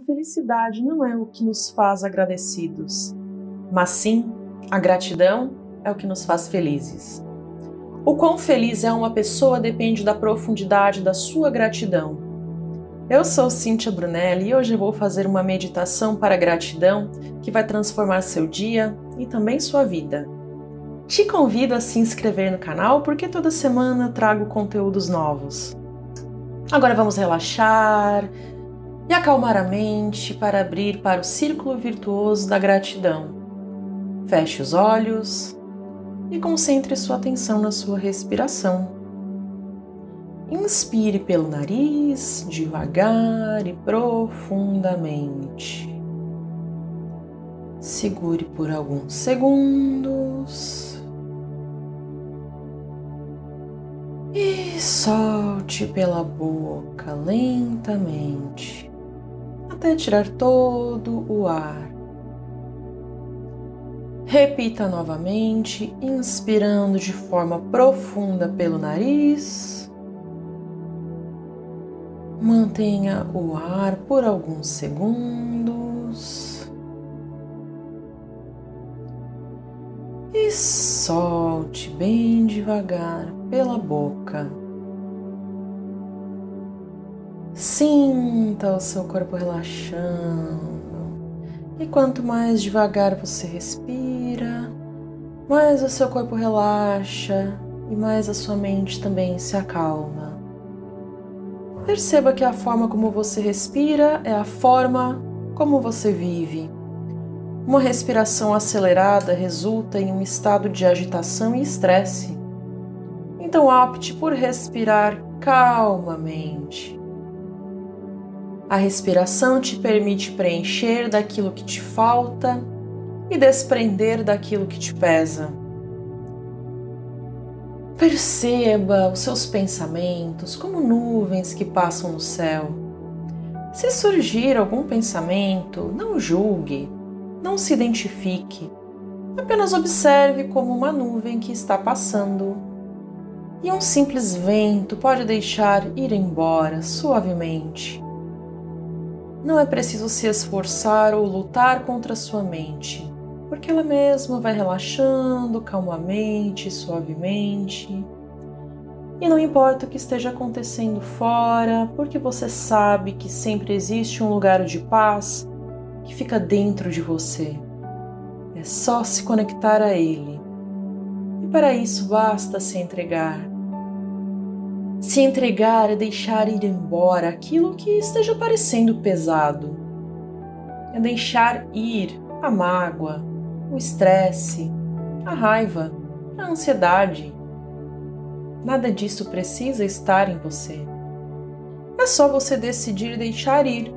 felicidade não é o que nos faz agradecidos, mas sim a gratidão é o que nos faz felizes. O quão feliz é uma pessoa depende da profundidade da sua gratidão. Eu sou Cíntia Brunelli e hoje vou fazer uma meditação para a gratidão que vai transformar seu dia e também sua vida. Te convido a se inscrever no canal porque toda semana trago conteúdos novos. Agora vamos relaxar e acalmar a mente para abrir para o círculo virtuoso da gratidão. Feche os olhos e concentre sua atenção na sua respiração. Inspire pelo nariz, devagar e profundamente. Segure por alguns segundos. E solte pela boca lentamente, até tirar todo o ar. Repita novamente, inspirando de forma profunda pelo nariz. Mantenha o ar por alguns segundos. E solte bem devagar pela boca. Sinta o seu corpo relaxando. E quanto mais devagar você respira, mais o seu corpo relaxa e mais a sua mente também se acalma. Perceba que a forma como você respira é a forma como você vive. Uma respiração acelerada resulta em um estado de agitação e estresse. Então opte por respirar calmamente. A respiração te permite preencher daquilo que te falta e desprender daquilo que te pesa. Perceba os seus pensamentos como nuvens que passam no céu. Se surgir algum pensamento, não julgue, não se identifique. Apenas observe como uma nuvem que está passando. E um simples vento pode deixar ir embora suavemente. Não é preciso se esforçar ou lutar contra sua mente, porque ela mesma vai relaxando calmamente, suavemente. E não importa o que esteja acontecendo fora, porque você sabe que sempre existe um lugar de paz que fica dentro de você. É só se conectar a ele. E para isso basta se entregar. Se entregar é deixar ir embora aquilo que esteja parecendo pesado. É deixar ir a mágoa, o estresse, a raiva, a ansiedade. Nada disso precisa estar em você. É só você decidir deixar ir.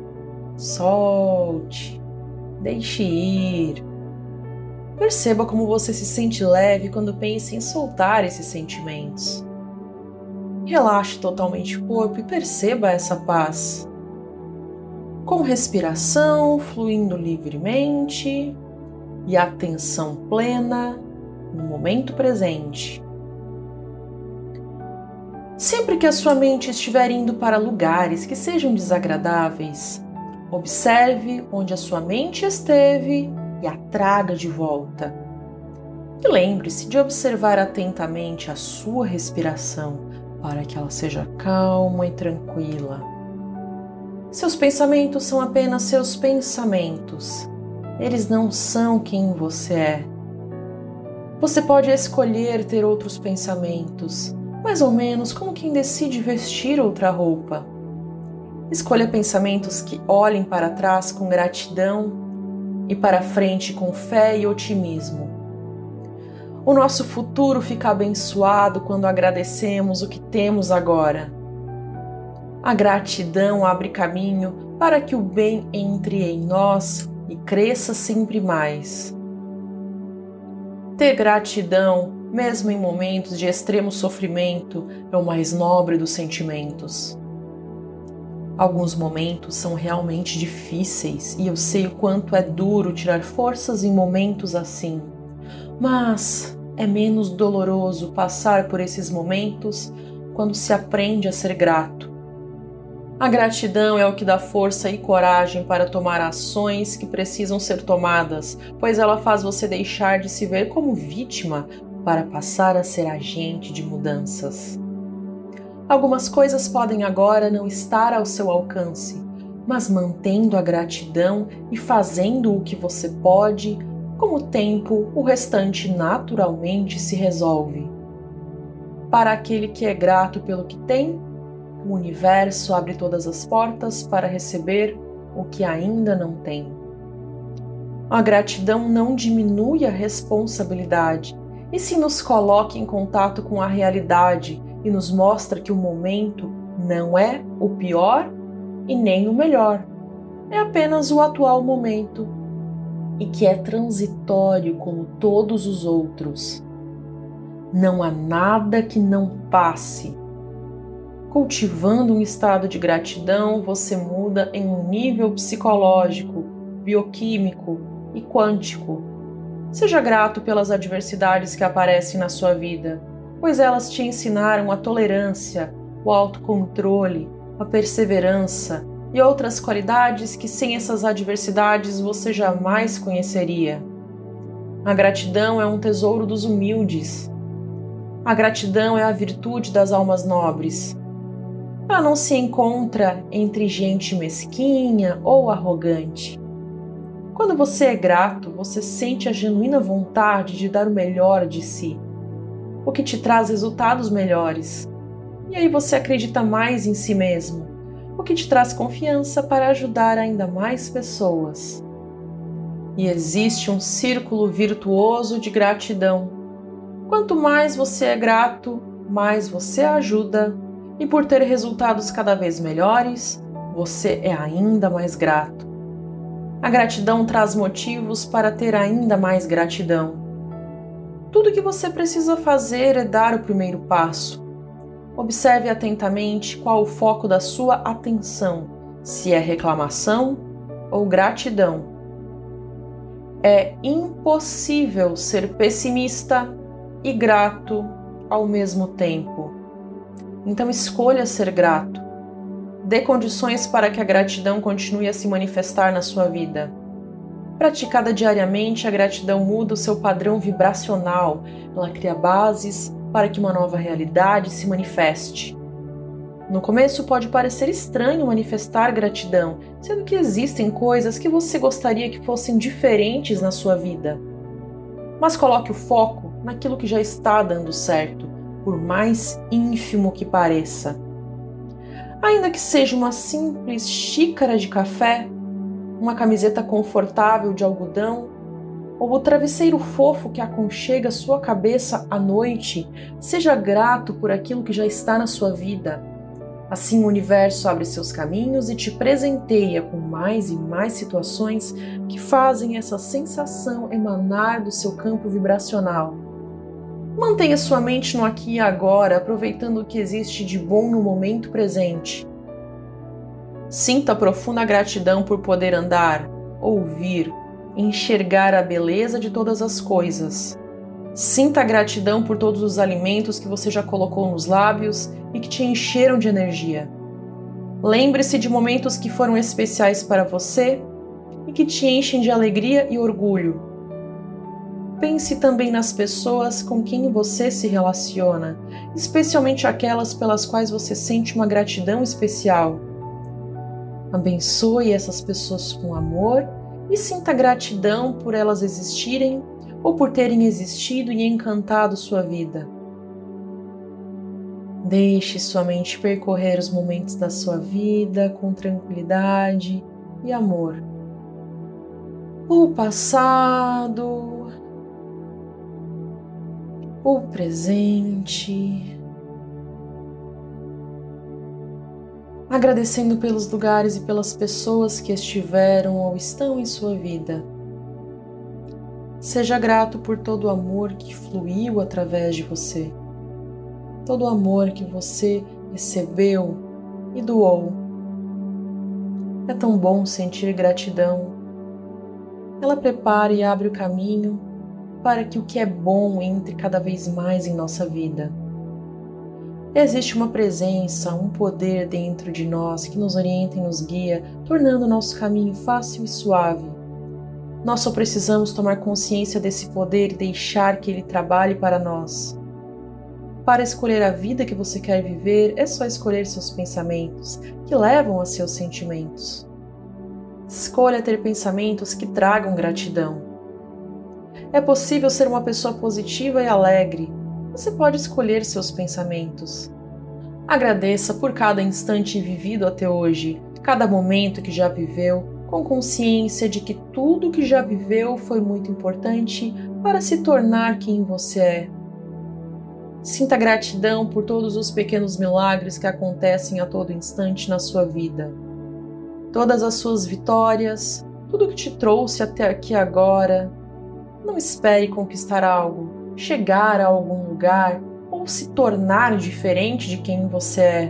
Solte, deixe ir. Perceba como você se sente leve quando pensa em soltar esses sentimentos. Relaxe totalmente o corpo e perceba essa paz. Com respiração fluindo livremente e atenção plena no momento presente. Sempre que a sua mente estiver indo para lugares que sejam desagradáveis, observe onde a sua mente esteve e a traga de volta. E lembre-se de observar atentamente a sua respiração, para que ela seja calma e tranquila. Seus pensamentos são apenas seus pensamentos. Eles não são quem você é. Você pode escolher ter outros pensamentos, mais ou menos como quem decide vestir outra roupa. Escolha pensamentos que olhem para trás com gratidão e para frente com fé e otimismo. O nosso futuro fica abençoado quando agradecemos o que temos agora. A gratidão abre caminho para que o bem entre em nós e cresça sempre mais. Ter gratidão, mesmo em momentos de extremo sofrimento, é o mais nobre dos sentimentos. Alguns momentos são realmente difíceis e eu sei o quanto é duro tirar forças em momentos assim. Mas é menos doloroso passar por esses momentos quando se aprende a ser grato. A gratidão é o que dá força e coragem para tomar ações que precisam ser tomadas, pois ela faz você deixar de se ver como vítima para passar a ser agente de mudanças. Algumas coisas podem agora não estar ao seu alcance, mas mantendo a gratidão e fazendo o que você pode, com o tempo, o restante naturalmente se resolve. Para aquele que é grato pelo que tem, o universo abre todas as portas para receber o que ainda não tem. A gratidão não diminui a responsabilidade, e sim nos coloca em contato com a realidade e nos mostra que o momento não é o pior e nem o melhor. É apenas o atual momento e que é transitório como todos os outros. Não há nada que não passe. Cultivando um estado de gratidão, você muda em um nível psicológico, bioquímico e quântico. Seja grato pelas adversidades que aparecem na sua vida, pois elas te ensinaram a tolerância, o autocontrole, a perseverança e outras qualidades que sem essas adversidades você jamais conheceria. A gratidão é um tesouro dos humildes. A gratidão é a virtude das almas nobres. Ela não se encontra entre gente mesquinha ou arrogante. Quando você é grato, você sente a genuína vontade de dar o melhor de si, o que te traz resultados melhores. E aí você acredita mais em si mesmo, o que te traz confiança para ajudar ainda mais pessoas. E existe um círculo virtuoso de gratidão. Quanto mais você é grato, mais você ajuda, e por ter resultados cada vez melhores, você é ainda mais grato. A gratidão traz motivos para ter ainda mais gratidão. Tudo o que você precisa fazer é dar o primeiro passo. Observe atentamente qual o foco da sua atenção, se é reclamação ou gratidão. É impossível ser pessimista e grato ao mesmo tempo. Então escolha ser grato. Dê condições para que a gratidão continue a se manifestar na sua vida. Praticada diariamente, a gratidão muda o seu padrão vibracional. Ela cria bases para que uma nova realidade se manifeste. No começo pode parecer estranho manifestar gratidão, sendo que existem coisas que você gostaria que fossem diferentes na sua vida. Mas coloque o foco naquilo que já está dando certo, por mais ínfimo que pareça. Ainda que seja uma simples xícara de café, uma camiseta confortável de algodão, ou o travesseiro fofo que aconchega sua cabeça à noite, seja grato por aquilo que já está na sua vida. Assim o universo abre seus caminhos e te presenteia com mais e mais situações que fazem essa sensação emanar do seu campo vibracional. Mantenha sua mente no aqui e agora, aproveitando o que existe de bom no momento presente. Sinta profunda gratidão por poder andar, ouvir, enxergar a beleza de todas as coisas. Sinta a gratidão por todos os alimentos que você já colocou nos lábios e que te encheram de energia. Lembre-se de momentos que foram especiais para você e que te enchem de alegria e orgulho. Pense também nas pessoas com quem você se relaciona, especialmente aquelas pelas quais você sente uma gratidão especial. Abençoe essas pessoas com amor e sinta gratidão por elas existirem ou por terem existido e encantado sua vida. Deixe sua mente percorrer os momentos da sua vida com tranquilidade e amor. O passado, o presente, agradecendo pelos lugares e pelas pessoas que estiveram ou estão em sua vida. Seja grato por todo o amor que fluiu através de você, todo o amor que você recebeu e doou. É tão bom sentir gratidão. Ela prepara e abre o caminho para que o que é bom entre cada vez mais em nossa vida. Existe uma presença, um poder dentro de nós que nos orienta e nos guia, tornando o nosso caminho fácil e suave. Nós só precisamos tomar consciência desse poder e deixar que ele trabalhe para nós. Para escolher a vida que você quer viver, é só escolher seus pensamentos, que levam a seus sentimentos. Escolha ter pensamentos que tragam gratidão. É possível ser uma pessoa positiva e alegre. Você pode escolher seus pensamentos. Agradeça por cada instante vivido até hoje, cada momento que já viveu, com consciência de que tudo que já viveu foi muito importante para se tornar quem você é. Sinta gratidão por todos os pequenos milagres que acontecem a todo instante na sua vida. Todas as suas vitórias, tudo que te trouxe até aqui agora. Não espere conquistar algo, chegar a algum lugar ou se tornar diferente de quem você é.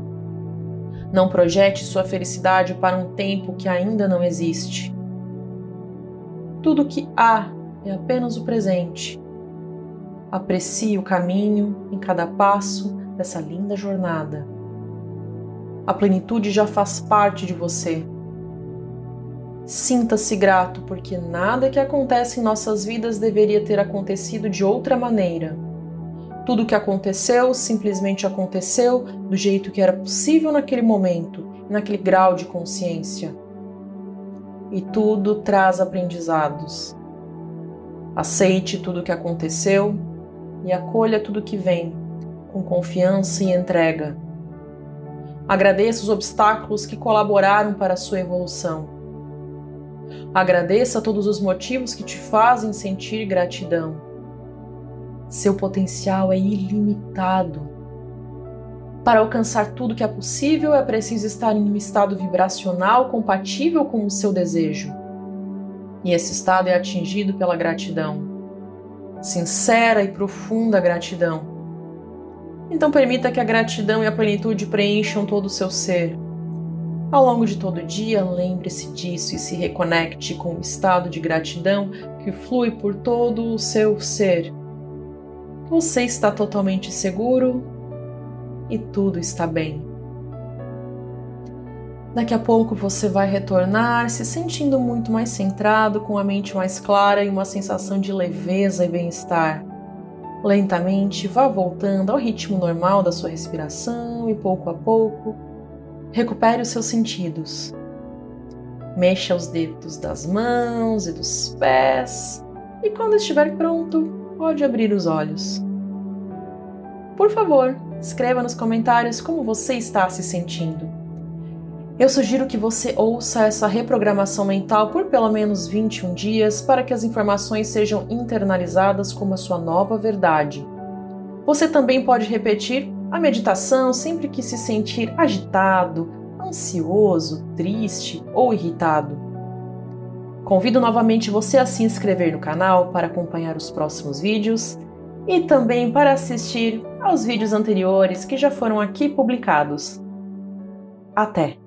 Não projete sua felicidade para um tempo que ainda não existe. Tudo que há é apenas o presente. Aprecie o caminho em cada passo dessa linda jornada. A plenitude já faz parte de você. Sinta-se grato porque nada que acontece em nossas vidas deveria ter acontecido de outra maneira. Tudo o que aconteceu simplesmente aconteceu do jeito que era possível naquele momento, naquele grau de consciência. E tudo traz aprendizados. Aceite tudo o que aconteceu e acolha tudo o que vem, com confiança e entrega. Agradeça os obstáculos que colaboraram para a sua evolução. Agradeça todos os motivos que te fazem sentir gratidão. Seu potencial é ilimitado. Para alcançar tudo que é possível, é preciso estar em um estado vibracional compatível com o seu desejo. E esse estado é atingido pela gratidão. Sincera e profunda gratidão. Então permita que a gratidão e a plenitude preencham todo o seu ser. Ao longo de todo o dia, lembre-se disso e se reconecte com o estado de gratidão que flui por todo o seu ser. Você está totalmente seguro e tudo está bem. Daqui a pouco você vai retornar se sentindo muito mais centrado, com a mente mais clara e uma sensação de leveza e bem-estar. Lentamente vá voltando ao ritmo normal da sua respiração e pouco a pouco recupere os seus sentidos. Mexa os dedos das mãos e dos pés e quando estiver pronto, pode abrir os olhos. Por favor, escreva nos comentários como você está se sentindo. Eu sugiro que você ouça essa reprogramação mental por pelo menos 21 dias para que as informações sejam internalizadas como a sua nova verdade. Você também pode repetir a meditação sempre que se sentir agitado, ansioso, triste ou irritado. Convido novamente você a se inscrever no canal para acompanhar os próximos vídeos e também para assistir aos vídeos anteriores que já foram aqui publicados. Até!